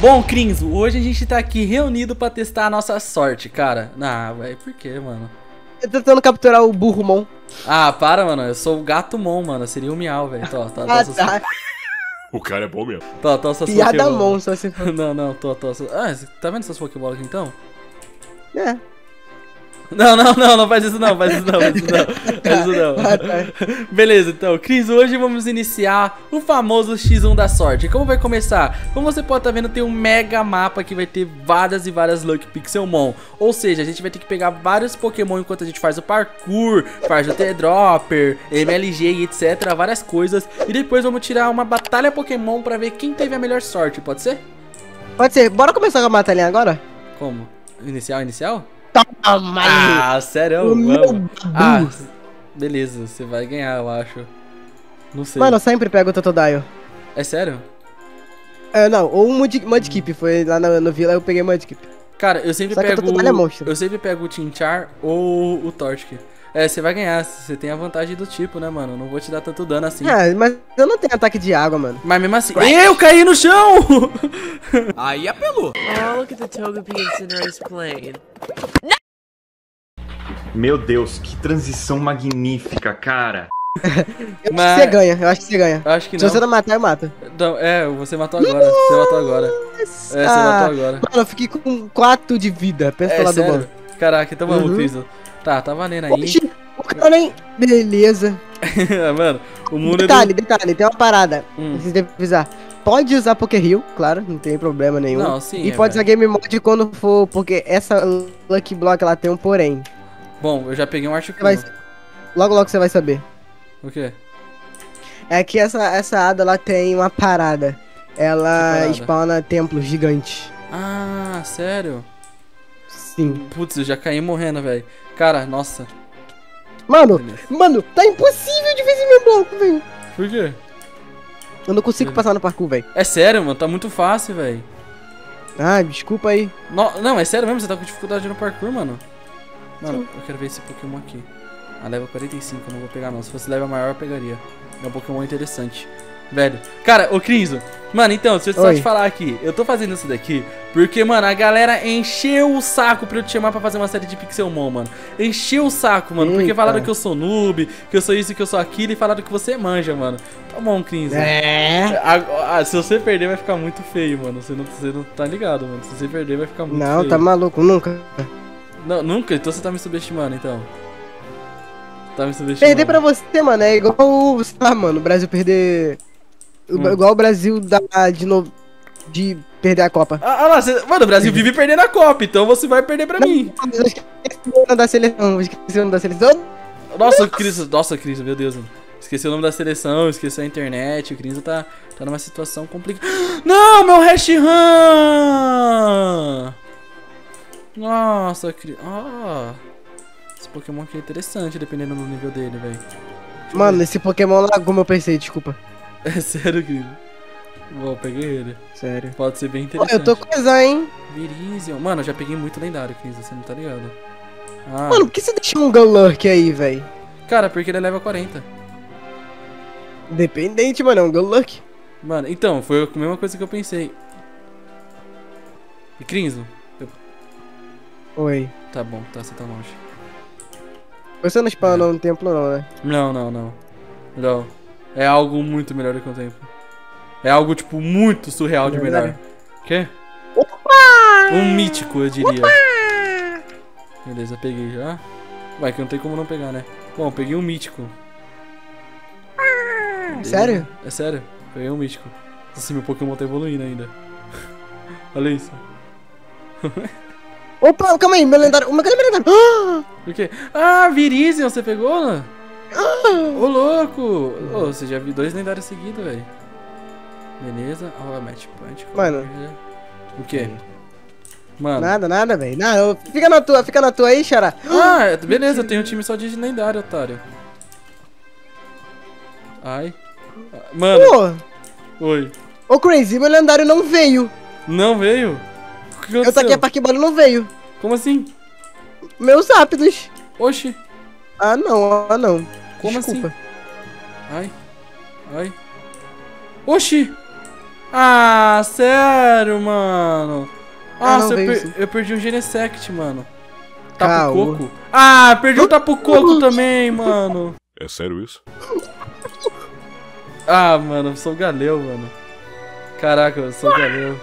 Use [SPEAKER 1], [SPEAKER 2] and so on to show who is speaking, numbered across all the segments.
[SPEAKER 1] Bom, Crinzo, hoje a gente tá aqui reunido pra testar a nossa sorte, cara. Ah, velho, por quê, mano?
[SPEAKER 2] Eu tô tentando capturar o burro-mon.
[SPEAKER 1] Ah, para, mano. Eu sou o gato-mon, mano. Seria o miau, velho.
[SPEAKER 2] Ah, tá.
[SPEAKER 3] O cara é bom mesmo.
[SPEAKER 1] Tô suas
[SPEAKER 2] Piada
[SPEAKER 1] Pokébola.
[SPEAKER 2] mon, só se for.
[SPEAKER 1] Não, tô. Ah, você tá vendo essas Pokébola aqui, então?
[SPEAKER 2] É.
[SPEAKER 1] Não faz isso não, faz isso não.
[SPEAKER 2] Ah, tá.
[SPEAKER 1] Beleza, então, Cris, hoje vamos iniciar o famoso X1 da sorte. Como vai começar? Como você pode estar vendo, tem um mega mapa que vai ter várias e várias Lucky Pixelmon. Ou seja, a gente vai ter que pegar vários Pokémon enquanto a gente faz o parkour, faz o T-Dropper, MLG e etc, várias coisas. E depois vamos tirar uma batalha Pokémon pra ver quem teve a melhor sorte, pode ser?
[SPEAKER 2] Pode ser. Bora começar com a batalha agora?
[SPEAKER 1] Como? Inicial?
[SPEAKER 2] Toma aí.
[SPEAKER 1] Ah, sério?
[SPEAKER 2] O meu
[SPEAKER 1] Vamos. Ah,
[SPEAKER 2] babu.
[SPEAKER 1] beleza, você vai ganhar, eu acho. Não sei.
[SPEAKER 2] Mano, eu sempre pego o Totodile.
[SPEAKER 1] É sério?
[SPEAKER 2] É, não, ou um Mudkip. Foi lá no Vila, eu peguei Mudkip.
[SPEAKER 1] Cara, eu sempre
[SPEAKER 2] Só que
[SPEAKER 1] pego.
[SPEAKER 2] o Totodile é monstro.
[SPEAKER 1] Eu sempre pego o Tinchar ou o Torchic. É, você vai ganhar, você tem a vantagem do tipo, né, mano? Não vou te dar tanto dano assim.
[SPEAKER 2] Ah, mas eu não tenho ataque de água, mano.
[SPEAKER 1] Mas mesmo assim. Eu caí no chão!
[SPEAKER 3] Aí apelou.
[SPEAKER 4] Oh, look at the Togepi and Cinderace playing.
[SPEAKER 5] Meu Deus, que transição magnífica, cara.
[SPEAKER 2] Eu acho que você ganha, eu acho que você ganha.
[SPEAKER 1] Eu acho que
[SPEAKER 2] Se
[SPEAKER 1] não.
[SPEAKER 2] você não matar, eu mato.
[SPEAKER 1] Não, você matou agora. Você matou agora. Você matou agora.
[SPEAKER 2] Mano, eu fiquei com 4 de vida. Pensa
[SPEAKER 1] É
[SPEAKER 2] lá do
[SPEAKER 1] sério?
[SPEAKER 2] bando.
[SPEAKER 1] Caraca, então vamos,
[SPEAKER 2] Uhum.
[SPEAKER 1] Cris. Tá valendo aí.
[SPEAKER 2] Oxi, o cara nem... Beleza.
[SPEAKER 1] Mano, o mundo
[SPEAKER 2] Detalhe, tem uma parada.
[SPEAKER 1] Hum.
[SPEAKER 2] Vocês devem avisar. Pode usar Pokéheal, claro, não tem problema nenhum.
[SPEAKER 1] Não, sim,
[SPEAKER 2] E
[SPEAKER 1] é,
[SPEAKER 2] pode usar Game Mode quando for, porque essa Lucky Block ela tem um porém.
[SPEAKER 1] Bom, eu já peguei um
[SPEAKER 2] Você
[SPEAKER 1] Articuno.
[SPEAKER 2] vai... Logo você vai saber.
[SPEAKER 1] O quê?
[SPEAKER 2] É que essa Ada ela tem uma parada. Ela
[SPEAKER 1] Que parada?
[SPEAKER 2] spawna templos gigantes.
[SPEAKER 1] Ah, sério?
[SPEAKER 2] Sim.
[SPEAKER 1] Putz, eu já caí morrendo, velho. Cara, nossa.
[SPEAKER 2] Mano,
[SPEAKER 1] Beleza.
[SPEAKER 2] tá impossível de vencer meu bloco, velho.
[SPEAKER 1] Por quê?
[SPEAKER 2] Eu não consigo passar no parkour, velho.
[SPEAKER 1] É sério, mano. Tá muito fácil, velho.
[SPEAKER 2] Ah, desculpa aí.
[SPEAKER 1] Não, é sério mesmo? Você tá com dificuldade no parkour, mano? Mano, eu quero ver esse Pokémon aqui. A level 45, eu não vou pegar não. Se fosse level maior, eu pegaria. É um Pokémon interessante. Velho. Cara, ô Crinzo. Mano, então, deixa eu só
[SPEAKER 2] Oi.
[SPEAKER 1] te falar aqui. Eu tô fazendo isso daqui porque, mano, a galera encheu o saco pra eu te chamar pra fazer uma série de Pixelmon, mano. Encheu o saco, mano. Porque
[SPEAKER 2] Eita.
[SPEAKER 1] falaram que eu sou noob, que eu sou isso, que eu sou aquilo. E falaram que você manja, mano. Tá bom, Crinzo.
[SPEAKER 2] É.
[SPEAKER 1] Se você perder, vai ficar muito feio, mano. Você não tá ligado, mano. Se você perder, vai ficar muito feio.
[SPEAKER 2] Não, tá maluco, nunca.
[SPEAKER 1] Não, nunca? Então você tá me subestimando, então. Tá me subestimando.
[SPEAKER 2] Perder pra você, mano, é igual, sei lá, mano, o Brasil perder... Igual o Brasil de perder a Copa.
[SPEAKER 1] Ah lá, mano, o Brasil vive perdendo a Copa, então você vai perder pra mim.
[SPEAKER 2] Mas eu esqueci o nome da seleção,
[SPEAKER 1] Nossa, Cris, meu Deus, mano. Esqueci o nome da seleção, esqueci a internet, o Cris tá numa situação complicada. Não, meu Reshiram! Nossa, Cris. Esse Pokémon aqui é interessante, dependendo do nível dele, velho.
[SPEAKER 2] Mano, esse Pokémon lá, como eu pensei, desculpa.
[SPEAKER 1] É sério, Cris. Bom, peguei ele.
[SPEAKER 2] Sério.
[SPEAKER 1] Pode ser bem
[SPEAKER 2] Pô,
[SPEAKER 1] interessante.
[SPEAKER 2] eu tô coisa, hein?
[SPEAKER 1] Virizion. Mano, eu já peguei muito lendário, Cris, você não tá ligado. Ah,
[SPEAKER 2] Mano, por que você deixou um Golurk aí, velho?
[SPEAKER 1] cara, porque ele leva 40.
[SPEAKER 2] Independente, mano, é um Golurk.
[SPEAKER 1] Mano, então, foi a mesma coisa que eu pensei. E Crinzo?
[SPEAKER 2] Oi.
[SPEAKER 1] Tá bom, tá, você tá longe.
[SPEAKER 2] Você não spawnou no templo, não, né?
[SPEAKER 1] Não. É algo muito melhor do que o tempo. É algo, tipo, muito surreal de melhor. Quê? Um mítico, eu diria. Beleza, peguei já. Vai, que não tem como não pegar, né? Bom, peguei um mítico.
[SPEAKER 2] Sério?
[SPEAKER 1] É sério, peguei um mítico. Nossa, meu Pokémon tá evoluindo ainda. Olha isso.
[SPEAKER 2] Opa, calma aí, meu lendário. Cadê meu lendário? Ah!
[SPEAKER 1] Por quê? Ah, Virizion, você pegou, né? Ô, louco! Ô, você já viu 2 lendários seguidos, velho. Beleza. Ó, match point.
[SPEAKER 2] Mano.
[SPEAKER 1] O quê? Mano.
[SPEAKER 2] Nada, velho. Nada. Fica na tua aí, Xará.
[SPEAKER 1] Ah, beleza, eu tenho um time só de lendário, otário. Ai. Mano.
[SPEAKER 2] Pô,
[SPEAKER 1] Oi.
[SPEAKER 2] ô Crazy, meu lendário não veio.
[SPEAKER 1] Não veio? O que
[SPEAKER 2] Eu
[SPEAKER 1] aconteceu?
[SPEAKER 2] taquei a Parkball e não veio.
[SPEAKER 1] Como assim?
[SPEAKER 2] Meus rápidos.
[SPEAKER 1] Oxi.
[SPEAKER 2] Ah, não.
[SPEAKER 1] Como
[SPEAKER 2] Desculpa.
[SPEAKER 1] assim? Ai. Oxi. Ah, sério, mano. Nossa,
[SPEAKER 2] não, veio
[SPEAKER 1] eu perdi um Genesect, mano.
[SPEAKER 2] Caô.
[SPEAKER 1] Tapu Coco. Ah, perdi o Tapu Coco também, mano.
[SPEAKER 3] É sério isso?
[SPEAKER 1] Ah, mano, eu sou o Galeu, mano. Caraca, eu sou o Galeu.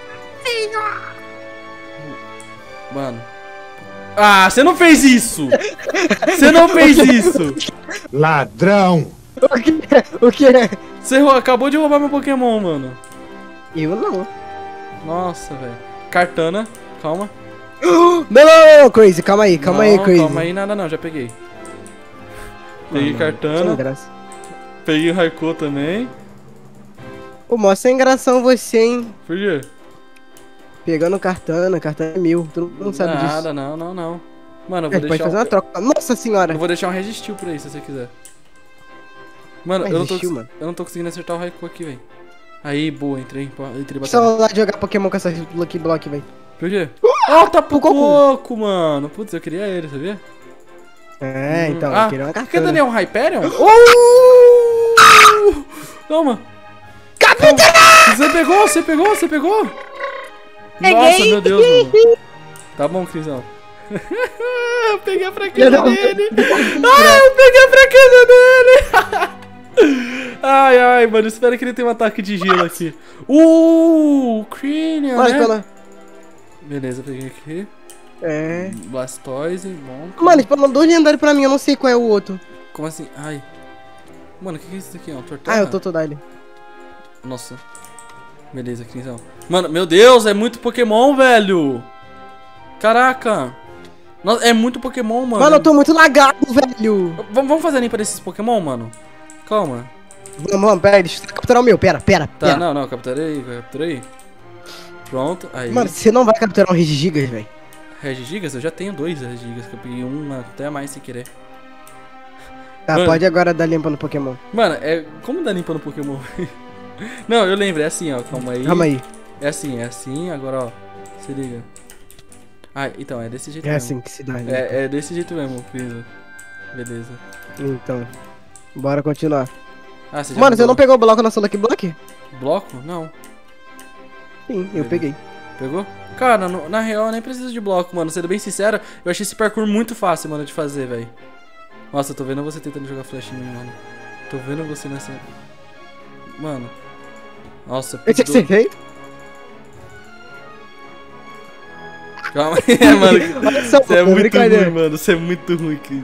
[SPEAKER 1] Mano. Ah, você não fez isso! Você não fez isso!
[SPEAKER 6] Ladrão!
[SPEAKER 2] O que é?
[SPEAKER 1] Você acabou de roubar meu Pokémon, mano.
[SPEAKER 2] Eu não.
[SPEAKER 1] Nossa, velho. Cartana, calma.
[SPEAKER 2] Não, Crazy, calma aí, calma aí,
[SPEAKER 1] Não,
[SPEAKER 2] Crazy.
[SPEAKER 1] calma aí, nada não, já peguei. Peguei
[SPEAKER 2] Sem
[SPEAKER 1] Cartana,
[SPEAKER 2] graça.
[SPEAKER 1] peguei o Raikou também.
[SPEAKER 2] Pô, mó sem gração você, hein?
[SPEAKER 1] Por quê?
[SPEAKER 2] Pegando Cartana é 1000, tu não sabe disso.
[SPEAKER 1] Nada, não. Mano, eu
[SPEAKER 2] É,
[SPEAKER 1] vou
[SPEAKER 2] pode
[SPEAKER 1] deixar
[SPEAKER 2] fazer uma troca. Nossa senhora!
[SPEAKER 1] eu vou deixar um Resistil pra aí, se você quiser. Mano,
[SPEAKER 2] Mas
[SPEAKER 1] eu não, tô,
[SPEAKER 2] Resistiu, mano.
[SPEAKER 1] eu não tô conseguindo acertar o Raikou aqui, velho. Aí, boa, entrei batalha.
[SPEAKER 2] Saudade de jogar Pokémon com essa Lucky Block, velho.
[SPEAKER 1] Por quê? Oh, Tapu
[SPEAKER 2] Coco.
[SPEAKER 1] Coco, mano. Putz, eu queria ele, sabia?
[SPEAKER 2] É, então,
[SPEAKER 1] Ah,
[SPEAKER 2] eu queria uma
[SPEAKER 1] quer
[SPEAKER 2] Cartana.
[SPEAKER 1] Daniel Hyperion? Toma. Você pegou? Nossa, meu Deus, mano. Tá bom, Crisão. Eu peguei a fraqueza dele. Ai, eu peguei a fraqueza dele. Ai, mano, espero que ele tenha um ataque de gelo aqui. Cranium,
[SPEAKER 2] Olha,
[SPEAKER 1] né?
[SPEAKER 2] pela...
[SPEAKER 1] Beleza, peguei aqui.
[SPEAKER 2] É.
[SPEAKER 1] Blastoise, bom.
[SPEAKER 2] Mano, tipo, mandou lendário pra mim, eu não sei qual é o outro.
[SPEAKER 1] Como assim? Ai. Mano, o que é isso aqui, ó? Torterra?
[SPEAKER 2] Ah, eu tô Totodile.
[SPEAKER 1] Nossa. Beleza, Crisão. Mano, meu Deus, é muito Pokémon, velho. Caraca. Nossa, é muito Pokémon, mano.
[SPEAKER 2] Mano, eu tô muito lagado, velho.
[SPEAKER 1] Vamos fazer a limpa desses Pokémon, mano? Calma.
[SPEAKER 2] Vamos, pera aí, deixa eu capturar o meu, pera.
[SPEAKER 1] Tá, não, capturei. Pronto, aí.
[SPEAKER 2] Mano, você não vai capturar um Regigigas, velho.
[SPEAKER 1] Regigigas? Eu já tenho 2 Regigigas, que eu peguei um até mais sem querer.
[SPEAKER 2] Tá,
[SPEAKER 1] Mano.
[SPEAKER 2] pode agora dar limpa no Pokémon.
[SPEAKER 1] Mano, como dá limpa no Pokémon? Não, eu lembro, é assim, ó, calma aí.
[SPEAKER 2] Calma aí.
[SPEAKER 1] É assim, agora, ó. Se liga. Ah, então, é desse jeito
[SPEAKER 2] É
[SPEAKER 1] mesmo.
[SPEAKER 2] assim que se dá limpa.
[SPEAKER 1] É desse jeito mesmo, Cris. Beleza.
[SPEAKER 2] Então, bora continuar.
[SPEAKER 1] Ah, você já
[SPEAKER 2] Mano, você
[SPEAKER 1] mudou?
[SPEAKER 2] não pegou o bloco na sua Lucky Block?
[SPEAKER 1] Bloco? Não.
[SPEAKER 2] Sim, eu peguei.
[SPEAKER 1] Pegou? Cara, na real eu nem preciso de bloco, mano. Sendo bem sincero, eu achei esse parkour muito fácil, mano, de fazer, velho. Nossa, eu tô vendo você tentando jogar flash em mim, mano. Tô vendo você nessa... Mano. Nossa,
[SPEAKER 2] Eu te acertei?
[SPEAKER 1] Calma aí, mano.
[SPEAKER 2] Olha só,
[SPEAKER 1] Você é
[SPEAKER 2] pô,
[SPEAKER 1] muito
[SPEAKER 2] brincadeira.
[SPEAKER 1] ruim, mano. Você é muito ruim, Cris.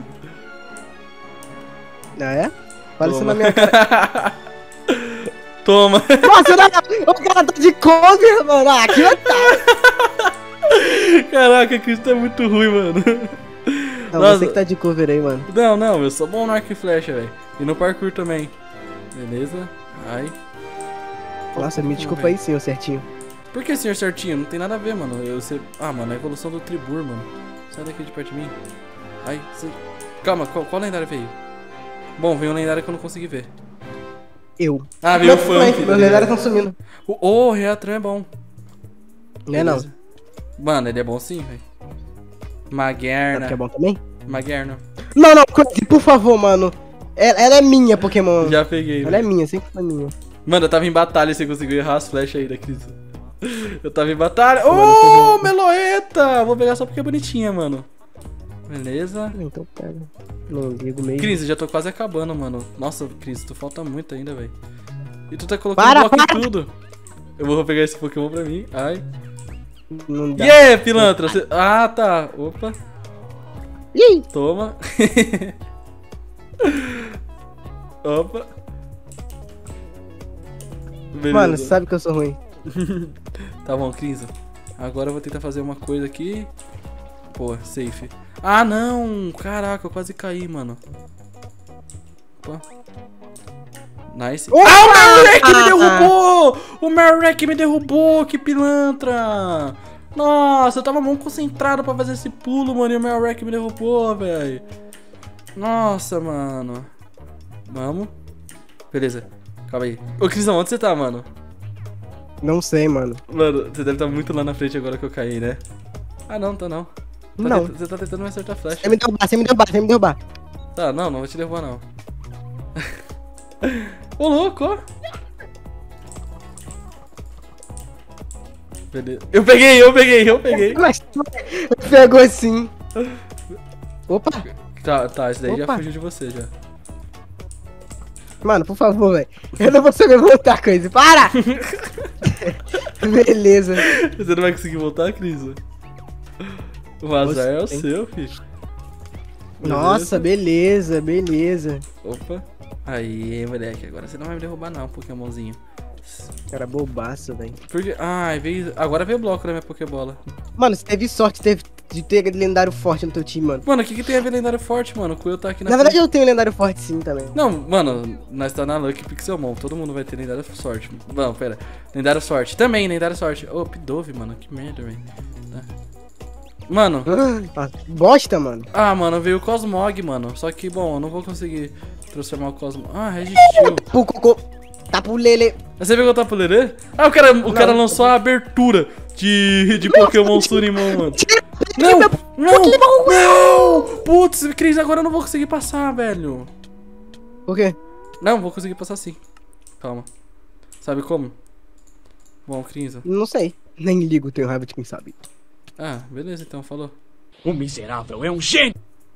[SPEAKER 2] Ah, é? Fala isso
[SPEAKER 1] Toma.
[SPEAKER 2] na minha cara.
[SPEAKER 1] Toma.
[SPEAKER 2] Nossa, não, o cara tá de cover, mano. Ah, que otário.
[SPEAKER 1] Caraca, Cris, tá muito ruim, mano.
[SPEAKER 2] Não,
[SPEAKER 1] Nossa.
[SPEAKER 2] você que tá de cover aí, mano.
[SPEAKER 1] Não, eu sou bom no arco e flecha, velho. E no parkour também. Beleza. Ai.
[SPEAKER 2] Nossa, me desculpa aí, senhor certinho.
[SPEAKER 1] Por que, senhor certinho? Não tem nada a ver, mano. Ah, mano, a evolução do Tribur, mano. Sai daqui de perto de mim. Ai, você... Calma, qual lendário veio? Bom, veio um lendário que eu não consegui ver.
[SPEAKER 2] Eu.
[SPEAKER 1] Ah, veio o
[SPEAKER 2] Não,
[SPEAKER 1] Funk.
[SPEAKER 2] meus lendários tão sumindo.
[SPEAKER 1] O Reatran é bom.
[SPEAKER 2] Não é não.
[SPEAKER 1] Beleza. Mano, ele é bom sim, velho.
[SPEAKER 2] Sabe
[SPEAKER 1] Magerna.
[SPEAKER 2] que é bom também?
[SPEAKER 1] Magerna.
[SPEAKER 2] Não, Crazy, por favor, mano. Ela é minha, Pokémon.
[SPEAKER 1] Já peguei,
[SPEAKER 2] Ela é
[SPEAKER 1] velho.
[SPEAKER 2] minha, sempre foi minha.
[SPEAKER 1] Mano, eu tava em batalha e você conseguiu errar as flechas aí da Cris. Eu tava em batalha.
[SPEAKER 2] Mano,
[SPEAKER 1] Ô, Meloeta! Vou pegar só porque é bonitinha, mano. Beleza.
[SPEAKER 2] Então pega. Não ligo mesmo.
[SPEAKER 1] Cris, eu já tô quase acabando, mano. Nossa, Cris, tu falta muito ainda, velho. E tu tá colocando
[SPEAKER 2] Para,
[SPEAKER 1] bloco
[SPEAKER 2] para!
[SPEAKER 1] em tudo. Eu vou pegar esse Pokémon pra mim. Ai.
[SPEAKER 2] Não dá.
[SPEAKER 1] Yeah, pilantra! Ah, tá. Opa.
[SPEAKER 2] Ih!
[SPEAKER 1] Toma. Opa. Beleza.
[SPEAKER 2] Mano, você sabe que eu sou ruim.
[SPEAKER 1] Tá bom, Cris. Agora eu vou tentar fazer uma coisa aqui. Pô, safe. Ah, não! Caraca, eu quase caí, mano. Opa. Nice.
[SPEAKER 2] Opa!
[SPEAKER 1] Ah, o Marek me derrubou! O Marek me derrubou, que pilantra! Nossa, eu tava muito concentrado pra fazer esse pulo, mano, e o Marek me derrubou, velho. Nossa, mano. Vamos. Beleza. Calma aí. Ô, Crisão, onde você tá, mano?
[SPEAKER 2] Não sei, mano.
[SPEAKER 1] Mano, você deve estar muito lá na frente agora que eu caí, né? Ah, não, tá não.
[SPEAKER 2] Não.
[SPEAKER 1] Você tá tentando me acertar a flecha.
[SPEAKER 2] Você me derrubar.
[SPEAKER 1] Tá, não vou te derrubar, não. Ô, louco, ó. Beleza. Eu peguei.
[SPEAKER 2] Mas pegou assim. Opa.
[SPEAKER 1] Tá, esse daí já
[SPEAKER 2] Opa.
[SPEAKER 1] fugiu de você já.
[SPEAKER 2] Mano, por favor, velho. Eu não vou saber voltar com isso. Para! Beleza.
[SPEAKER 1] Você não vai conseguir voltar, Cris? O azar é o
[SPEAKER 2] Tem.
[SPEAKER 1] seu, filho.
[SPEAKER 2] Nossa, beleza.
[SPEAKER 1] Opa. Aí, moleque. Agora você não vai me derrubar não, Pokémonzinho.
[SPEAKER 2] Cara, bobaço, velho.
[SPEAKER 1] Porque... agora veio o bloco na minha Pokébola.
[SPEAKER 2] Mano, você teve sorte de ter lendário forte no teu time, mano.
[SPEAKER 1] Mano, o que tem a ver lendário forte, mano? O Coelho tá aqui na
[SPEAKER 2] Na verdade,
[SPEAKER 1] frente.
[SPEAKER 2] eu tenho lendário forte sim também.
[SPEAKER 1] Não, mano, nós tá na Lucky Pixelmon. Todo mundo vai ter lendário sorte. Não, pera. Lendário sorte. Também, lendário sorte. Ô, Pidove, mano. Que merda, velho. Tá. Mano.
[SPEAKER 2] Bosta, mano.
[SPEAKER 1] Ah, mano, veio o Cosmog, mano. Só que, bom, eu não vou conseguir transformar o Cosmog. Ah, resistiu.
[SPEAKER 2] Tá pro Lele.
[SPEAKER 1] Você pegou o Tapu Lelê? Ah, o cara lançou a abertura de Pokémon Surimon, mano. Não! Putz, Cris, agora eu não vou conseguir passar, velho.
[SPEAKER 2] Por quê?
[SPEAKER 1] Não, vou conseguir passar sim. Calma. Sabe como? Bom, Cris.
[SPEAKER 2] Não sei. Nem ligo, tenho raiva de quem sabe.
[SPEAKER 1] Ah, beleza, então, falou.
[SPEAKER 3] O miserável é um gênio!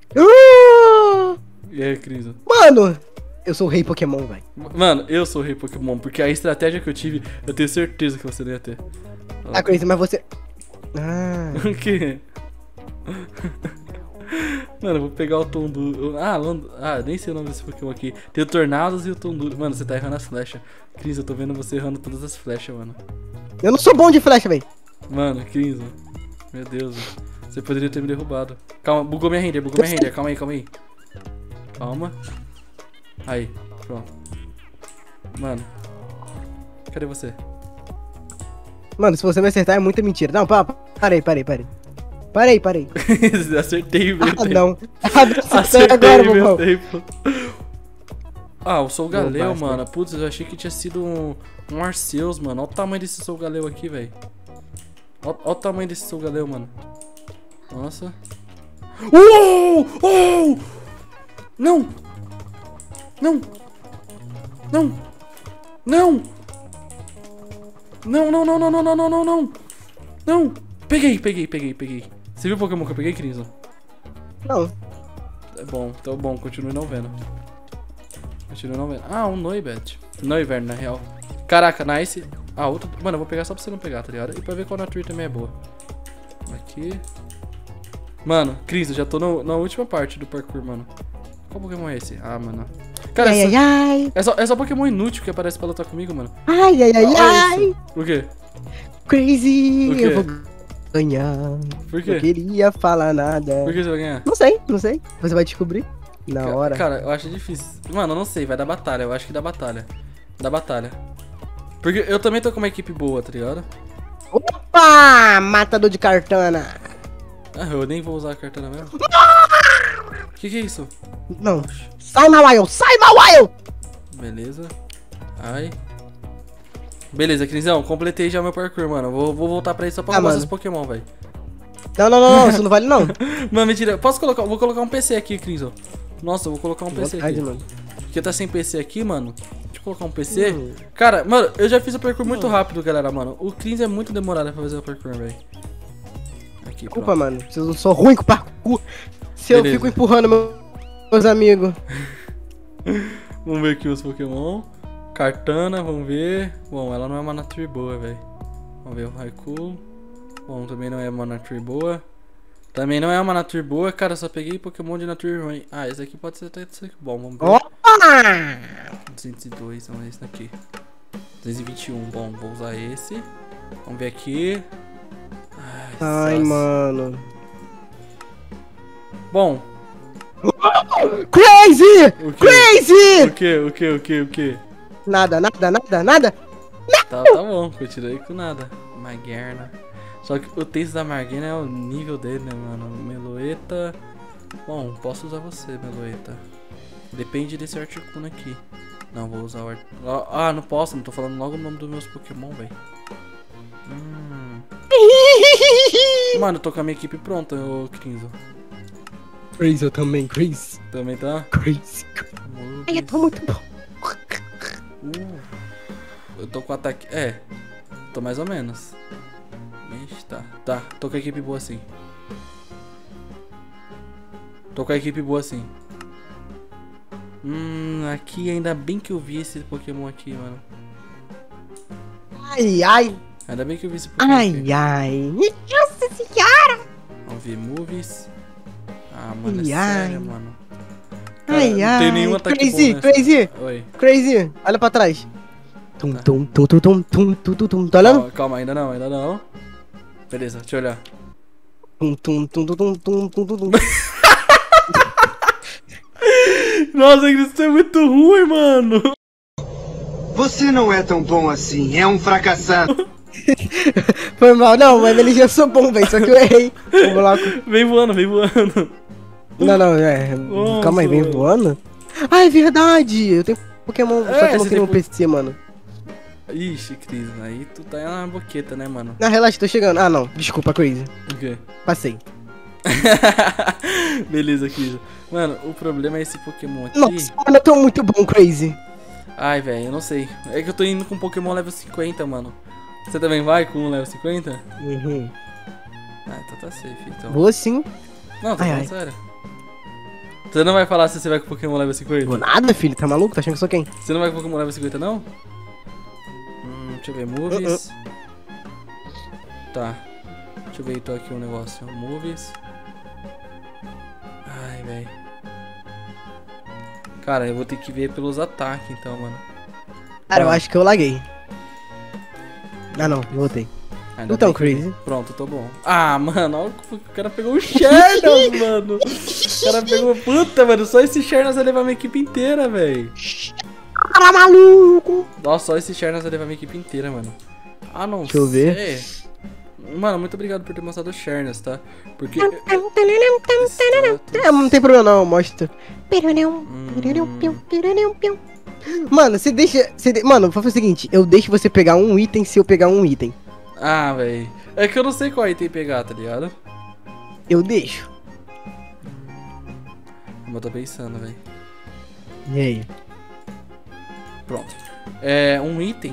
[SPEAKER 1] E aí, Cris?
[SPEAKER 2] Mano, eu sou o rei Pokémon, velho.
[SPEAKER 1] Mano, eu sou o rei Pokémon, porque a estratégia que eu tive, eu tenho certeza que você não ia ter.
[SPEAKER 2] Ah, Crazy, mas você... Ah...
[SPEAKER 1] O quê? Mano, eu vou pegar o Tonduro. Nem sei o nome desse Pokémon aqui. Tem o Tornados e o Tonduro. Mano, você tá errando as flechas. Cris, eu tô vendo você errando todas as flechas, mano.
[SPEAKER 2] Eu não sou bom de flecha, velho.
[SPEAKER 1] Mano, Cris, meu Deus. Você poderia ter me derrubado. Calma, bugou minha render. Calma aí. Calma. Aí, pronto. Mano, cadê você?
[SPEAKER 2] Mano, se você me acertar é muita mentira. Não, parei. Parei.
[SPEAKER 1] Acertei o meu tempo.
[SPEAKER 2] Não.
[SPEAKER 1] Acertei
[SPEAKER 2] agora,
[SPEAKER 1] o meu
[SPEAKER 2] meu
[SPEAKER 1] tempo. Ah, o Solgaleo,
[SPEAKER 2] Basta.
[SPEAKER 1] mano. Putz, eu achei que tinha sido um Arceus, mano. Olha o tamanho desse Solgaleo aqui, velho. Olha o tamanho desse Solgaleo, mano. Nossa. Uou! Não! Não! Peguei. Você viu o Pokémon que eu peguei, Cris?
[SPEAKER 2] Não.
[SPEAKER 1] É bom, tá bom, continue não vendo. Ah, um Noivern. Noivern, na real. Caraca, nice. Ah, outro. Mano, eu vou pegar só pra você não pegar, tá ligado? E pra ver qual Nature também é boa. Aqui. Mano, Cris, eu já tô na última parte do parkour, mano. Qual Pokémon é esse? Ah, mano. Cara,
[SPEAKER 2] Ai.
[SPEAKER 1] é só Pokémon inútil que aparece pra lutar comigo, mano.
[SPEAKER 2] Ai.
[SPEAKER 1] Olha isso. O quê?
[SPEAKER 2] Crazy.
[SPEAKER 1] O quê?
[SPEAKER 2] Eu vou ganhar.
[SPEAKER 1] Por quê?
[SPEAKER 2] Não queria falar nada.
[SPEAKER 1] Por que você vai ganhar?
[SPEAKER 2] Não sei. Você vai descobrir na hora.
[SPEAKER 1] Cara, eu acho difícil. Mano, eu não sei, vai dar batalha. Eu acho que dá batalha. Porque eu também tô com uma equipe boa, tá ligado?
[SPEAKER 2] Opa! Matador de cartana.
[SPEAKER 1] Ah, eu nem vou usar a cartana mesmo. Que é isso?
[SPEAKER 2] Não. Sai, Mawile!
[SPEAKER 1] Beleza. Ai. Beleza, Crisão, completei já meu parkour, mano. Vou voltar pra isso só pra roubar esses Pokémon, velho.
[SPEAKER 2] Não, isso não vale não.
[SPEAKER 1] Mano, mentira. Vou colocar um PC aqui, Crisão. Nossa, eu vou colocar um PC aqui.
[SPEAKER 2] Mano.
[SPEAKER 1] Porque tá sem PC aqui, mano. Deixa eu colocar um PC. Cara, mano, eu já fiz o parkour muito rápido, galera, mano. O Cris é muito demorado pra fazer o parkour, velho. Aqui, pronto.
[SPEAKER 2] Desculpa, mano. Eu sou ruim com parkour. Se eu fico empurrando meus amigos.
[SPEAKER 1] Vamos ver aqui os Pokémon. Cartana, vamos ver. Bom, ela não é uma Nature boa, velho. Vamos ver o Raikou. Bom, também não é uma Nature boa. Cara, só peguei Pokémon de Nature ruim. Ah, esse aqui pode ser até bom, vamos ver.
[SPEAKER 2] Opa!
[SPEAKER 1] 202, vamos ver esse daqui. 221, bom, vou usar esse. Vamos ver aqui.
[SPEAKER 2] Ai, mano.
[SPEAKER 1] Bom.
[SPEAKER 2] Crazy!
[SPEAKER 1] O quê?
[SPEAKER 2] Crazy!
[SPEAKER 1] O quê?
[SPEAKER 2] Nada.
[SPEAKER 1] Tá bom, continuei com nada. Magerna. Só que o texto da Marguerna é o nível dele, né, mano? Meloeta. Bom, posso usar você, Meloeta. Depende desse Articuno aqui. Não, vou usar o Articuno. Ah, não posso, não tô falando logo o nome dos meus Pokémon, velho. Mano, eu tô com a minha equipe pronta, ô Crinzo.
[SPEAKER 2] Crazy, eu também, Crazy.
[SPEAKER 1] Também tá?
[SPEAKER 2] Crazy. Ai, eu tô muito bom.
[SPEAKER 1] Eu tô com ataque. Tô mais ou menos. Ixi, tá. Tô com a equipe boa assim. Aqui ainda bem que eu vi esse Pokémon aqui, mano.
[SPEAKER 2] Ai, ai.
[SPEAKER 1] Ainda bem que eu vi esse Pokémon aqui.
[SPEAKER 2] Ai, ai. Nossa senhora.
[SPEAKER 1] Vamos ver movies. Ah, mano,
[SPEAKER 2] Ai,
[SPEAKER 1] é
[SPEAKER 2] ai.
[SPEAKER 1] sério, mano. Cara,
[SPEAKER 2] Ai,
[SPEAKER 1] não
[SPEAKER 2] ai.
[SPEAKER 1] tem nenhum ataque
[SPEAKER 2] Crazy,
[SPEAKER 1] bom nessa.
[SPEAKER 2] Crazy.
[SPEAKER 1] Oi.
[SPEAKER 2] Crazy. Olha pra trás. Tum, tum, tum, tum, tum, tum, tum, tum, tum. Tá olhando?
[SPEAKER 1] Calma, ainda não. Beleza, deixa eu olhar.
[SPEAKER 2] Tum, tum, tum, tum, tum, tum, tum, tum, tum.
[SPEAKER 1] Nossa, isso é muito ruim, mano.
[SPEAKER 7] Você não é tão bom assim, é um fracassado.
[SPEAKER 2] Foi mal. Não, mas ele já sou bom, velho. Só que eu errei. Vamos lá.
[SPEAKER 1] Vem voando.
[SPEAKER 2] Não, é.
[SPEAKER 1] Nossa,
[SPEAKER 2] Calma aí, vem
[SPEAKER 1] mano.
[SPEAKER 2] voando. Ah, é verdade. Eu tenho Pokémon, só que eu não
[SPEAKER 1] você
[SPEAKER 2] tenho
[SPEAKER 1] tem
[SPEAKER 2] no PC, mano.
[SPEAKER 1] Ixi, Cris, aí tu tá na boqueta, né, mano?
[SPEAKER 2] Não, relaxa, tô chegando. Ah, não. Desculpa, Crazy.
[SPEAKER 1] O quê?
[SPEAKER 2] Passei.
[SPEAKER 1] Beleza, Cris. Mano, o problema é esse Pokémon aqui.
[SPEAKER 2] Nossa, mano, eu tô muito bom, Crazy.
[SPEAKER 1] Ai, velho, eu não sei. É que eu tô indo com Pokémon level 50, mano. Você também vai com um level 50?
[SPEAKER 2] Uhum.
[SPEAKER 1] Ah, então tá safe, então.
[SPEAKER 2] Vou sim.
[SPEAKER 1] Não, tô
[SPEAKER 2] Ai,
[SPEAKER 1] falando
[SPEAKER 2] ai.
[SPEAKER 1] sério. Você não vai falar se você vai com Pokémon level 50?
[SPEAKER 2] Vou nada, filho. Tá maluco? Tá achando que eu sou quem?
[SPEAKER 1] Você não vai com Pokémon level 50, não? Deixa eu ver, movies. Tá. Deixa eu ver, tô aqui um negócio. Movies. Ai, velho. Cara, eu vou ter que ver pelos ataques, então, mano.
[SPEAKER 2] Cara, eu
[SPEAKER 1] Pronto.
[SPEAKER 2] acho que eu laguei. Ah, não. Voltei.
[SPEAKER 1] Ainda
[SPEAKER 2] Então,
[SPEAKER 1] bem que-
[SPEAKER 2] Crazy.
[SPEAKER 1] Pronto, tô bom. Ah, mano, olha o cara pegou o Shernas, mano. O cara pegou... Puta, mano, só esse Shernas vai levar minha equipe inteira, velho.
[SPEAKER 2] Cara maluco.
[SPEAKER 1] Nossa, só esse Shernas vai levar minha equipe inteira, mano. Ah, não
[SPEAKER 2] Deixa eu ver.
[SPEAKER 1] sei. Mano, muito obrigado por ter mostrado o Shernas, tá? Porque...
[SPEAKER 2] Não tem problema não, mostra. Mano, você deixa... Mano, vou fazer o seguinte. Eu deixo você pegar um item se eu pegar um item.
[SPEAKER 1] Ah, velho. É que eu não sei qual item pegar, tá ligado?
[SPEAKER 2] Eu deixo.
[SPEAKER 1] Eu tô pensando, velho.
[SPEAKER 2] E aí?
[SPEAKER 1] Pronto. É, um item.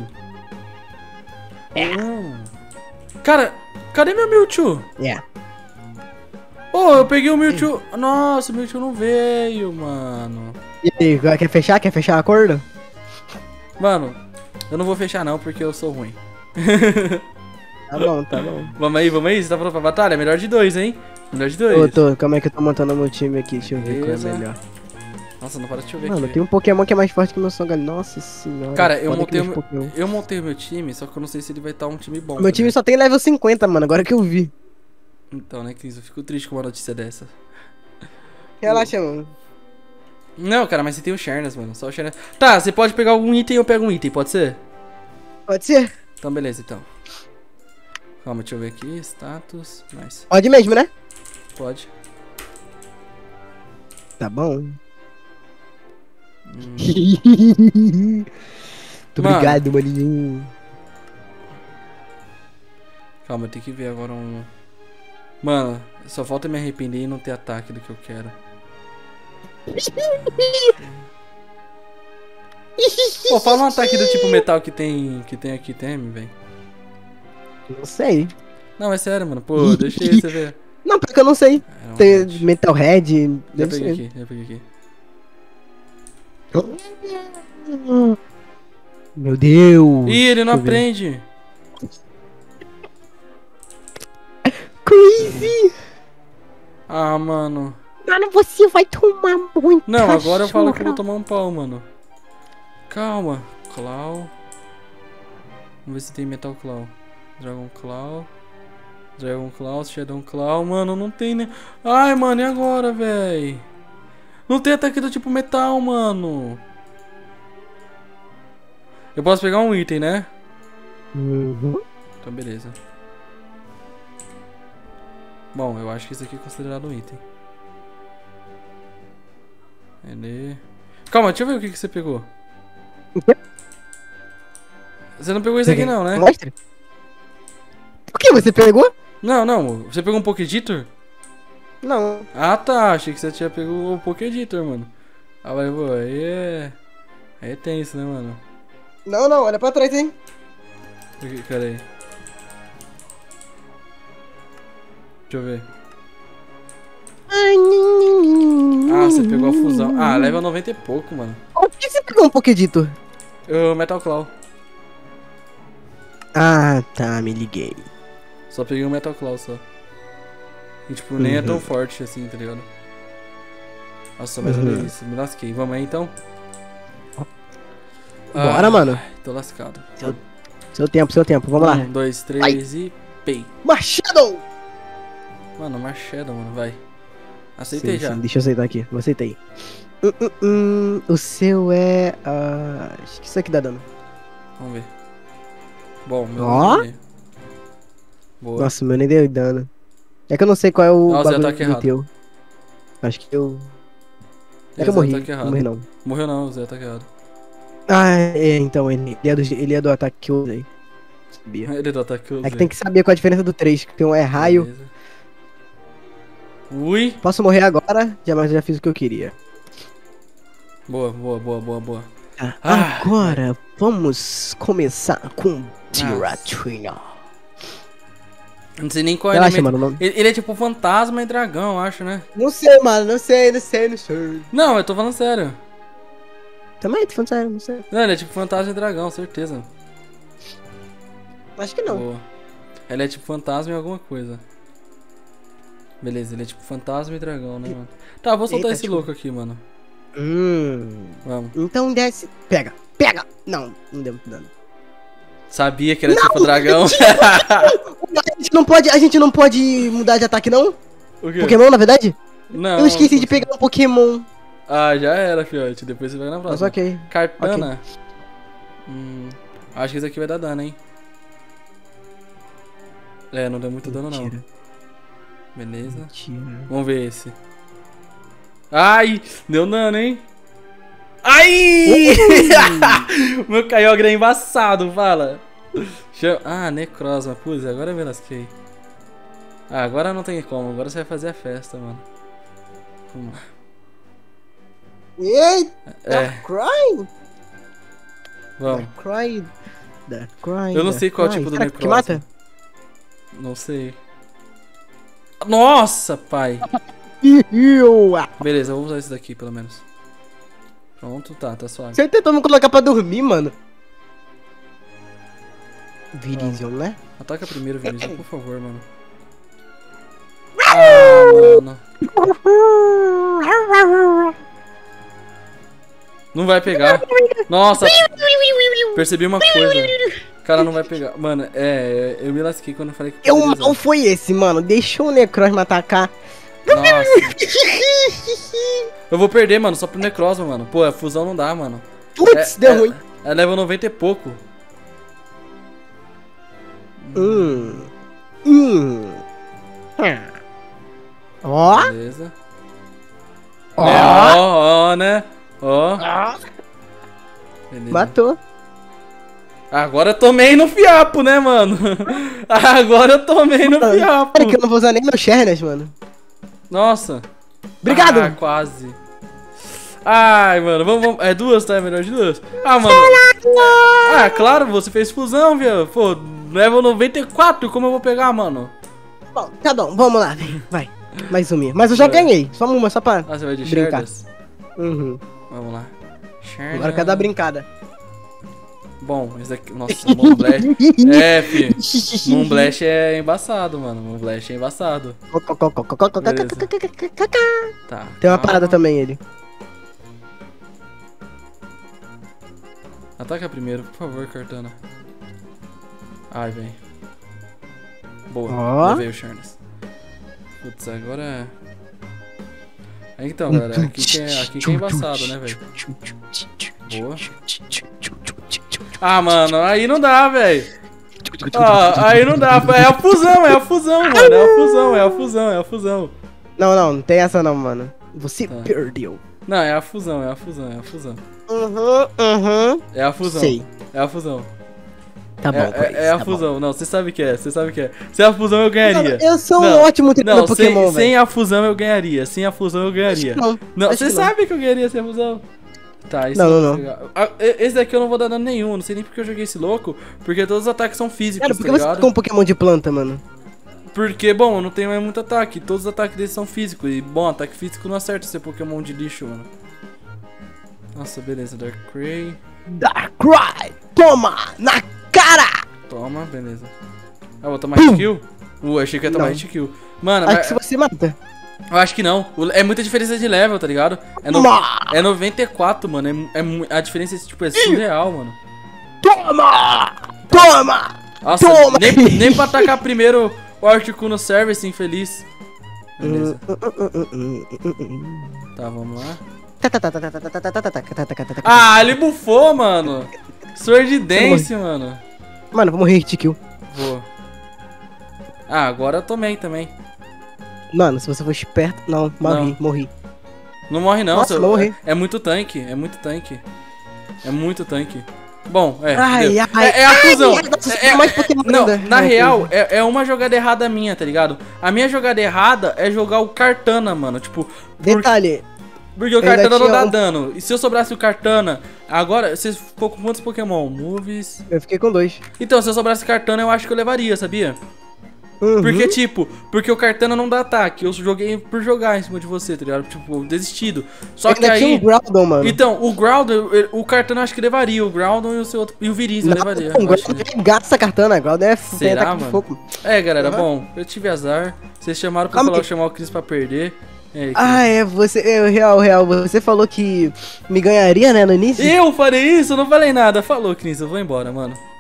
[SPEAKER 1] Cara, cadê meu Mewtwo?
[SPEAKER 2] Yeah.
[SPEAKER 1] Oh, eu peguei o Mewtwo. Nossa, o Mewtwo não veio, mano.
[SPEAKER 2] E aí, quer fechar? Quer fechar a corda?
[SPEAKER 1] Mano, eu não vou fechar não, porque eu sou ruim.
[SPEAKER 2] Tá bom, tá bom.
[SPEAKER 1] Vamos aí, Você tá pronto pra batalha? Melhor de dois, hein? Melhor de dois.
[SPEAKER 2] Calma aí que eu tô montando meu time aqui. Deixa eu ver qual é
[SPEAKER 1] Beleza.
[SPEAKER 2] melhor.
[SPEAKER 1] Nossa, não para de chover
[SPEAKER 2] Mano,
[SPEAKER 1] aqui.
[SPEAKER 2] tem um Pokémon que é mais forte que o meu Songalho. Nossa senhora.
[SPEAKER 1] Cara, eu
[SPEAKER 2] foda que
[SPEAKER 1] montei,
[SPEAKER 2] meus Pokémon.
[SPEAKER 1] eu montei o meu time, só que eu não sei se ele vai estar um time bom.
[SPEAKER 2] Meu time só tem level 50, mano. Agora que eu vi.
[SPEAKER 1] Então, né, Cris? Eu fico triste com uma notícia dessa.
[SPEAKER 2] Relaxa, mano.
[SPEAKER 1] Não, cara, mas você tem o Shernas, mano. Só o Shernas. Tá, você pode pegar algum item e eu pego um item, pode ser?
[SPEAKER 2] Pode ser?
[SPEAKER 1] Então, beleza, então. Calma, deixa eu ver aqui. Status. Nice.
[SPEAKER 2] Pode mesmo, né?
[SPEAKER 1] Pode.
[SPEAKER 2] Tá bom.
[SPEAKER 1] Hum.
[SPEAKER 2] Muito
[SPEAKER 1] Mano.
[SPEAKER 2] obrigado, maninho.
[SPEAKER 1] Calma, eu tenho que ver agora um... Mano, só falta me arrepender e não ter ataque do que eu quero. Pô, fala um ataque do tipo metal que tem aqui, tem, velho.
[SPEAKER 2] Não sei.
[SPEAKER 1] Não, é sério, mano. Pô, deixa aí você ver.
[SPEAKER 2] Não, porque eu não sei.
[SPEAKER 1] É, não,
[SPEAKER 2] Tem
[SPEAKER 1] gente.
[SPEAKER 2] Metalhead.
[SPEAKER 1] Já
[SPEAKER 2] Deve
[SPEAKER 1] peguei
[SPEAKER 2] ser.
[SPEAKER 1] aqui, já peguei aqui.
[SPEAKER 2] Meu Deus.
[SPEAKER 1] Ih, ele não
[SPEAKER 2] Deixa eu ver.
[SPEAKER 1] aprende.
[SPEAKER 2] Crazy.
[SPEAKER 1] Ah, mano.
[SPEAKER 2] Mano, você vai tomar muito.
[SPEAKER 1] Não, agora eu falo que eu vou tomar um pau, mano. Calma. Claw. Vamos ver se tem Metal Claw. Dragon Claw. Dragon Claw, Shadow Claw. Mano, não tem nem... Ai, mano, e agora, véi? Não tem ataque do tipo metal, mano. Eu posso pegar um item, né?
[SPEAKER 2] Uhum.
[SPEAKER 1] Então, beleza. Bom, eu acho que isso aqui é considerado um item. Ele... Calma, deixa eu ver o que você pegou.
[SPEAKER 2] O quê?
[SPEAKER 1] Você não pegou isso aqui não, né?
[SPEAKER 2] Mostra. O que você pegou?
[SPEAKER 1] Não. Você pegou um Pokéditor?
[SPEAKER 2] Não.
[SPEAKER 1] Ah, tá. Achei que você tinha pegado o Pokéditor, mano. Ah, mas, pô, aí é... Aí é tenso, né, mano?
[SPEAKER 2] Não, olha pra trás, hein.
[SPEAKER 1] Aqui, cara aí. Deixa eu ver. Ah, você pegou a fusão. Ah, level 90 e pouco, mano.
[SPEAKER 2] Por que você pegou um Pokédito?
[SPEAKER 1] O Metal Claw.
[SPEAKER 2] Ah, tá, me liguei.
[SPEAKER 1] Só peguei o Metal Claw só. E tipo, nem é tão forte assim, tá ligado? Nossa, mas olha isso, me lasquei. Vamos aí então?
[SPEAKER 2] Bora, mano.
[SPEAKER 1] Tô lascado.
[SPEAKER 2] Seu tempo, vamos lá.
[SPEAKER 1] 1, 2, 3 e pei.
[SPEAKER 2] Machado!
[SPEAKER 1] Mano, Machado, mano, vai. Aceitei já.
[SPEAKER 2] Sim, deixa eu aceitar aqui, eu aceitei. O seu é... acho que isso aqui dá dano.
[SPEAKER 1] Vamos ver. Bom, meu
[SPEAKER 2] Ó.
[SPEAKER 1] Boa.
[SPEAKER 2] Nossa, o meu nem deu dano. É que eu não sei qual é o
[SPEAKER 1] Nossa,
[SPEAKER 2] bagulho
[SPEAKER 1] ataque
[SPEAKER 2] do
[SPEAKER 1] errado.
[SPEAKER 2] teu. Acho que eu... É que
[SPEAKER 1] Zé
[SPEAKER 2] eu morri,
[SPEAKER 1] ataque errado.
[SPEAKER 2] não morri não.
[SPEAKER 1] Morreu não, o Zé ataque errado.
[SPEAKER 2] Ah, então, ele é do ataque que eu usei. Sabia.
[SPEAKER 1] Ele é do ataque que eu
[SPEAKER 2] É que
[SPEAKER 1] usei.
[SPEAKER 2] tem que saber qual a diferença do 3, que tem um é raio.
[SPEAKER 1] Beleza. Ui.
[SPEAKER 2] Posso morrer agora, mas já fiz o que eu queria.
[SPEAKER 1] Boa, boa, boa, boa, boa.
[SPEAKER 2] Ah, agora, vamos começar com Tiratina.
[SPEAKER 1] Não sei nem qual é
[SPEAKER 2] Relaxa,
[SPEAKER 1] ele.
[SPEAKER 2] mano. Não...
[SPEAKER 1] Ele é tipo fantasma e dragão, eu acho, né?
[SPEAKER 2] não sei, mano. Não sei.
[SPEAKER 1] Não, eu tô falando sério.
[SPEAKER 2] Também, tô falando sério, não sei.
[SPEAKER 1] Não, ele é tipo fantasma e dragão, certeza.
[SPEAKER 2] Acho que não.
[SPEAKER 1] Boa. Ele é tipo fantasma e alguma coisa. Beleza, ele é tipo fantasma e dragão, né, mano? Tá, vou soltar
[SPEAKER 2] Eita,
[SPEAKER 1] esse
[SPEAKER 2] tipo-
[SPEAKER 1] louco aqui, mano. Vamos.
[SPEAKER 2] Então desce. Pega. Não deu muito dano.
[SPEAKER 1] Sabia que era tipo dragão.
[SPEAKER 2] A gente não pode mudar de ataque, não?
[SPEAKER 1] O quê?
[SPEAKER 2] Pokémon, na verdade?
[SPEAKER 1] Não.
[SPEAKER 2] Eu esqueci de pegar um Pokémon.
[SPEAKER 1] Ah, já era, fiote. Depois você vai na
[SPEAKER 2] Mas
[SPEAKER 1] próxima.
[SPEAKER 2] ok.
[SPEAKER 1] Cartana. Acho que esse aqui vai dar dano, hein? É, não deu muito dano, não.
[SPEAKER 2] Mentira.
[SPEAKER 1] Beleza.
[SPEAKER 2] Mentira.
[SPEAKER 1] Vamos ver esse. Ai! Deu dano, hein? Ai! Meu Kyogre é embaçado, fala. Ah, Necrozma. Putz, agora eu me lasquei. Ah, agora não tem como. Agora você vai fazer a festa, mano. Vamos lá.
[SPEAKER 2] Eita,
[SPEAKER 1] É,
[SPEAKER 2] crying.
[SPEAKER 1] vamos.
[SPEAKER 2] Crying.
[SPEAKER 1] Eu não sei qual é o tipo do
[SPEAKER 2] Será que
[SPEAKER 1] Necrozma.
[SPEAKER 2] mata?
[SPEAKER 1] Não sei. Nossa, pai. Beleza, eu vou usar esse daqui, pelo menos. Pronto, tá suave.
[SPEAKER 2] Você tentou me colocar pra dormir, mano? Virizion, né?
[SPEAKER 1] Ataca primeiro, Vinícius, por favor, mano. Ah, mano. Não vai pegar. Nossa, percebi uma coisa. Cara, não vai pegar. Mano, eu me lasquei quando eu falei que
[SPEAKER 2] O mal foi esse, mano. Deixou o Necrozma atacar.
[SPEAKER 1] Nossa. Eu vou perder, mano, só pro Necrozma, mano. Pô, a fusão não dá, mano.
[SPEAKER 2] Putz, deu ruim.
[SPEAKER 1] É level 90 e pouco.
[SPEAKER 2] Ó.
[SPEAKER 1] Beleza. Ó, né? Ó. Beleza.
[SPEAKER 2] Matou.
[SPEAKER 1] Agora eu tomei no fiapo, né, mano? Agora eu tomei no fiapo.
[SPEAKER 2] Pera que eu não vou usar nem meu Shernas, mano.
[SPEAKER 1] Nossa.
[SPEAKER 2] Obrigado.
[SPEAKER 1] Ah, quase. Ai, mano, vamos. É duas, tá? É melhor de duas. Ah, mano. Ah, claro, você fez fusão, viu? Pô, level 94, como eu vou pegar, mano?
[SPEAKER 2] Bom, tá bom, vamos lá. Vai. Mais uma. Mas eu já ganhei. Só uma, só pra
[SPEAKER 1] Ah, você vai de
[SPEAKER 2] brincar.
[SPEAKER 1] Sherdas?
[SPEAKER 2] Uhum.
[SPEAKER 1] Vamos lá.
[SPEAKER 2] Agora quer dar brincada.
[SPEAKER 1] Bom, esse daqui. Nossa, Moonblast. É, fi. Moonblast é embaçado, mano. Moonblast é embaçado. Tá.
[SPEAKER 2] Tem uma parada também, ele.
[SPEAKER 1] Ataca primeiro, por favor, Cartana. Ai, vem. Boa,
[SPEAKER 2] Ó.
[SPEAKER 1] levei o Shernas. Putz, agora é... Então, galera, aqui que é embaçado, né, velho? Boa. Ah, mano, aí não dá, velho. Ah, aí não dá. É a fusão, mano. É a fusão.
[SPEAKER 2] Não tem essa não, mano. Você
[SPEAKER 1] Tá.
[SPEAKER 2] perdeu.
[SPEAKER 1] Não, é a fusão. É a fusão.
[SPEAKER 2] Sei.
[SPEAKER 1] É a fusão.
[SPEAKER 2] Tá bom, Chris,
[SPEAKER 1] É a
[SPEAKER 2] tá
[SPEAKER 1] fusão. Não, você sabe o que é. Se é a fusão, eu ganharia.
[SPEAKER 2] bom. Eu sou
[SPEAKER 1] Não,
[SPEAKER 2] um ótimo treinador
[SPEAKER 1] Não,
[SPEAKER 2] Pokémon, velho.
[SPEAKER 1] sem a fusão eu ganharia. Não,
[SPEAKER 2] acho
[SPEAKER 1] você
[SPEAKER 2] que não.
[SPEAKER 1] sabe que eu ganharia sem a fusão. Tá, isso
[SPEAKER 2] Não,
[SPEAKER 1] eu
[SPEAKER 2] não,
[SPEAKER 1] vou pegar. Ah, esse daqui eu não vou dar dano nenhum. Não sei nem porque eu joguei esse louco. Porque todos os ataques são físicos,
[SPEAKER 2] Cara,
[SPEAKER 1] tá
[SPEAKER 2] por que você
[SPEAKER 1] ligado?
[SPEAKER 2] ficou um Pokémon de planta, mano?
[SPEAKER 1] Porque, bom, não tem mais muito ataque. Todos os ataques deles são físicos. E, bom, ataque físico não acerta esse Pokémon de lixo, mano. Nossa, beleza. Darkrai.
[SPEAKER 2] Darkrai! Toma! Na cara!
[SPEAKER 1] Toma, beleza. Ah, vou tomar hit kill? Achei que ia tomar
[SPEAKER 2] Não.
[SPEAKER 1] hit kill. Mano,
[SPEAKER 2] Acho
[SPEAKER 1] mas,
[SPEAKER 2] que se você mata.
[SPEAKER 1] eu acho que não. É muita diferença de level, tá ligado?
[SPEAKER 2] Toma!
[SPEAKER 1] É 94, mano. A diferença tipo, é surreal, mano.
[SPEAKER 2] Toma! Toma!
[SPEAKER 1] Nossa,
[SPEAKER 2] Toma!
[SPEAKER 1] nem pra atacar primeiro o Articuno Service, infeliz. Beleza. Tá, vamos lá. Ah, ele bufou, mano. Sword Dance, mano.
[SPEAKER 2] Mano, vou morrer hit kill.
[SPEAKER 1] Vou. Ah, agora eu tomei também.
[SPEAKER 2] Mano, se você for esperto. Não, morri,
[SPEAKER 1] Não.
[SPEAKER 2] morri.
[SPEAKER 1] Não morre não,
[SPEAKER 2] Nossa, não morri.
[SPEAKER 1] é muito tanque, é muito tanque. É muito tanque. Bom,
[SPEAKER 2] Ai,
[SPEAKER 1] entendeu?
[SPEAKER 2] ai,
[SPEAKER 1] é a fusão.
[SPEAKER 2] ai, nossa, mais Pokémon
[SPEAKER 1] Não,
[SPEAKER 2] ainda.
[SPEAKER 1] na
[SPEAKER 2] Ai,
[SPEAKER 1] real, é uma jogada errada minha, tá ligado? A minha jogada errada é jogar o Kartana, mano. Tipo,
[SPEAKER 2] Detalhe.
[SPEAKER 1] porque o
[SPEAKER 2] ainda
[SPEAKER 1] Kartana não
[SPEAKER 2] tinha
[SPEAKER 1] dá
[SPEAKER 2] um-
[SPEAKER 1] dano. E se eu sobrasse o Kartana, agora, você ficou com quantos Pokémon? Moves.
[SPEAKER 2] Eu fiquei com 2.
[SPEAKER 1] Então, se eu sobrasse Kartana, eu acho que eu levaria, sabia?
[SPEAKER 2] Uhum.
[SPEAKER 1] Porque, tipo, porque o Kartana não dá ataque. Eu joguei por jogar em cima de você, tá ligado? Tipo, desistido. Só que
[SPEAKER 2] ainda tinha
[SPEAKER 1] aí.
[SPEAKER 2] um Groudon, mano.
[SPEAKER 1] Então, o Groudon, o Kartana eu acho que levaria. O Groudon e o seu outro. E o Viriz eu levaria.
[SPEAKER 2] Não,
[SPEAKER 1] eu acho.
[SPEAKER 2] Groudon gasta essa cartana. Groudon é tem
[SPEAKER 1] Será,
[SPEAKER 2] ataque de
[SPEAKER 1] mano?
[SPEAKER 2] fogo.
[SPEAKER 1] É, galera,
[SPEAKER 2] Uhum.
[SPEAKER 1] bom, eu tive azar. Vocês chamaram pra
[SPEAKER 2] Calma
[SPEAKER 1] falar,
[SPEAKER 2] aí.
[SPEAKER 1] chamar o Chris pra perder. E aí, Chris?
[SPEAKER 2] Ah, é, você. É, real. Você falou que me ganharia, né, no início?
[SPEAKER 1] Eu falei isso? Eu não falei nada. Falou, Chris, eu vou embora, mano.